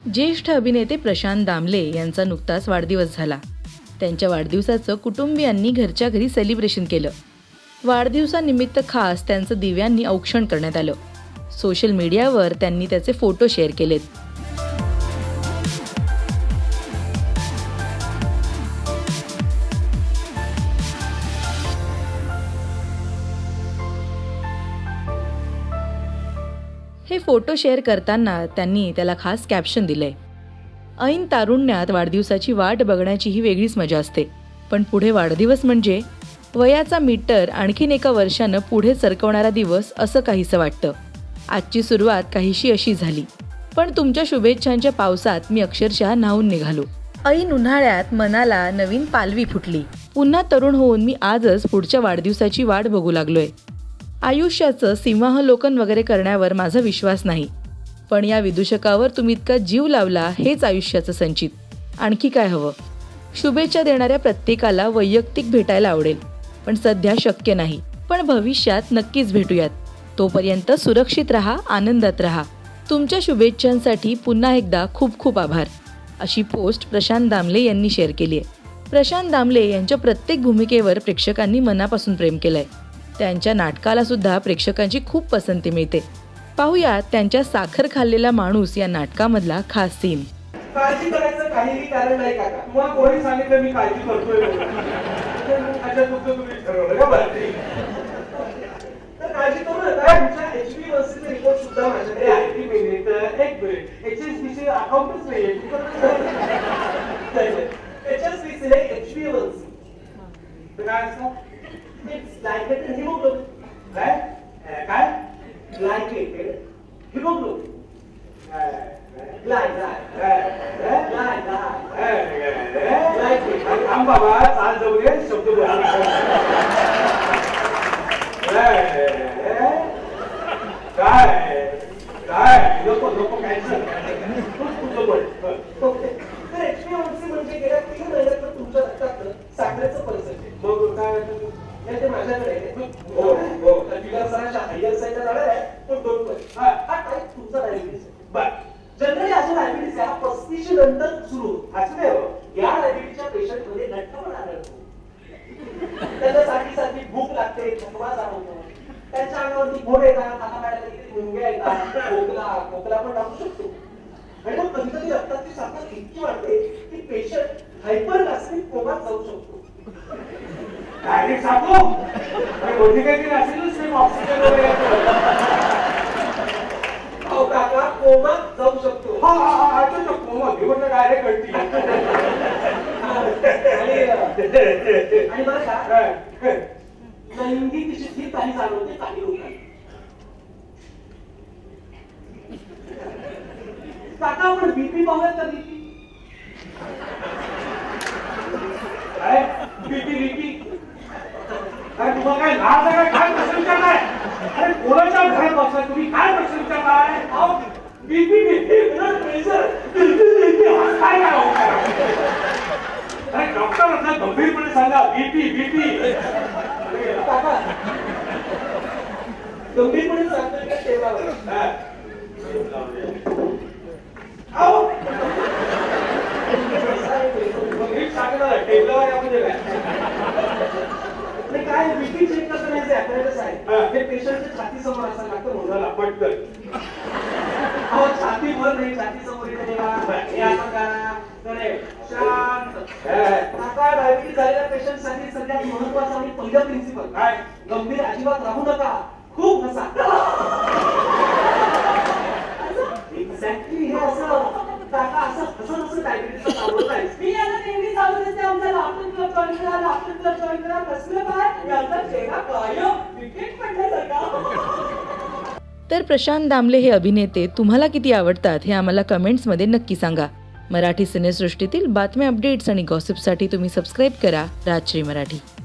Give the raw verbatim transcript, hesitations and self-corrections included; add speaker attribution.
Speaker 1: ज्येष्ठ अभिनेते प्रशांत दामले यांचा नुकताच वाढदिवस झाला। त्यांच्या वाढदिवसाचं कुटुंबियांनी घरच्या घरी सेलिब्रेशन केलं। वाढदिवसानिमित्त खास त्यांचं दिव्यांनी औक्षण करण्यात आलं। सोशल मीडियावर त्यांनी त्याचे फोटो शेअर केलेत। हे फोटो शेअर करताना त्यांनी त्याला खास कॅप्शन दिलंय। ऐन तारुण्यात वाढदिवसाची वाट बघण्याची ही वेगळीच मजा असते, पण पुढे वाढदिवस म्हणजे वयाचा मीटर आणखीन एका वर्षानं पुढे सरकवणारा दिवस असं काहीसं वाटतं। आजची सुरुवात काहीशी अशी झाली, पण तुमच्या शुभेच्छांच्या पावसात मी अक्षरशः न्हाऊन निघालो। ऐन उन्हाळ्यात मनाला नवीन पालवी फुटली। पुन्हा तरुण होऊन मी आजच पुढच्या वाढदिवसाची वाट बघू लागलोय। आयुष्याचं सिंहावलोकन वगैरे करण्यावर माझा विश्वास नाही, पण या विदूषकावर तुम्ही इतका जीव लावला हेच आयुष्याचं संचित। आणखी काय हवं? शुभेच्छा देणाऱ्या प्रत्येकाला वैयक्तिक भेटायला आवडेल, पण सध्या शक्य नाही। पण भविष्यात नक्कीच भेटूयात। तोपर्यंत सुरक्षित राहा, आनंदात राहा। तुमच्या शुभेच्छांसाठी पुन्हा एकदा खूप खूप आभार, अशी पोस्ट प्रशांत दामले यांनी शेअर केली आहे। प्रशांत दामले यांच्या प्रत्येक भूमिकेवर प्रेक्षकांनी मनापासून प्रेम केलंय। त्यांच्या नाटकाला सुद्धा प्रेक्षकांची खूप पसंती मिळते। पाहूया त्यांच्या साखर खाल्लेला माणूस या नाटकामधला खास सीन।
Speaker 2: काळजी करायचं काहीही कारण नाही काका। तुम्हाला कोणी सांगितलं मी काळजी करतोय? अच्छा, तुमचं तुम्ही ठरवलं का? बरं, तर काळजी करू नका। तुमच्या एचबीएससीचे रिपोर्ट सुद्धा माझ्याकडे आहे। एक मिनिट एक मिनिट एचएसबीसी अकाउंटच नाहीये। एचएसबीसी हे एचबीएससी तर काय असतं? It's glycated haemoglobin. काय काय glycated haemoglobin. Like like like like हम बाबा चाल जाऊ दे, शब्द बोल। काय काय लोक लोक कॅन्सर तुझं बोल। तर एचबीएससी म्हणजे गेल्या तीन महिन्यात तुमच्या रक्तात साखरेचं पर्सेंटेज मग काय ते माझ्याकडे हो हो विलासराच्या हायर साईडला जाणार आहे, पण दोन पॉईंट हा हा टाईप तुमचा डायबिटीस आहे। बर, जनरली अशा डायबिटीस या पस्तीस नंतर सुरू असते। या डायबिटीसच्या पेशंट मध्ये लठ्ठपणा आढळतो, त्यांना सारखी सारखी भूक लागते, थकवा जाणवतो, त्यांच्या अंगावरती फोड येतात, हातापायाला किती मुंग्या येतात, खोकला खोकला पण लागू शकतो। आणि मग कधी कधी रक्ताची साखर इतकी वाढते की पेशंट हायपरग्लायसेमिक कोमात जाऊ शकतो। डायरेक्ट सांगू आणि कोणती काही असेलच नाही ऑक्सिजन वगैरे हो काका, कोमात जाऊ शकतो। हा हा हा अच्छा, कोमात घेऊन डायरेक्ट कळती। आणि बरं का लैंगिक शुद्धी काही जाणवते काही लोकांना। काका आपण बीपी पाहूयात का? बीपी काय बीपी बीपी काय तुम्हाला काय लाज आहे? काय प्रश्न विचारलाय? अरे कोणाच्या घरात बसलाय तुम्ही? काय प्रश्न विचारलाय? अहो बीपी बीपी ब्लड प्रेशर काय काय अरे डॉक्टरांना गंभीरपणे सांगा बीपी बीपी काका गंभीरपणे सांगतोय का टेबलावर? अहो सांगणार टेबलावर या म्हणजे काय काय बीपी चेक कसं नाही ऍपरेटस आहे ते पेशंटच्या छाती समोर असं लागतं मोजायला पटकन। अहो छाती भर नाही, छाती समोर येते हे असं करा करे शांत। काका डायबिटीस झालेल्या पेशंटसाठी सगळ्यात महत्त्वाचं आणि पहिलं प्रिन्सिपल काय? गंभीर अजिबात राहू नका, खूप हसा। एक्झॅक्टली हे असं काका असं कसं कसं डायबिटीसचं सावरत आहे? मी याला नेहमी सांगत असते आमच्या डॉक्टर क्लब जॉईन करा, डॉक्टर क्लब जॉईन करा। कसलं काय याचा चेहरा कायम विकेट पडल्यासारखा।
Speaker 1: तर प्रशांत दामले हे अभिनेते तुम्हाला किती आवडतात हे आम्हाला कमेंट्समध्ये नक्की सांगा। मराठी सिनेसृष्टीतील बातम्या, अपडेट्स आणि गॉसिपसाठी तुम्ही सबस्क्राईब करा राजश्री मराठी।